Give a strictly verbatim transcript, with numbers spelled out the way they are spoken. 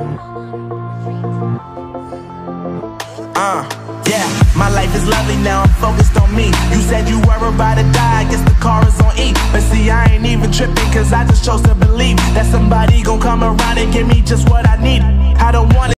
Uh, yeah, my life is lovely now, I'm focused on me. You said you were about to die, I guess the car is on E. But see, I ain't even tripping, cause I just chose to believe that somebody gon' come around and give me just what I need. I don't want it.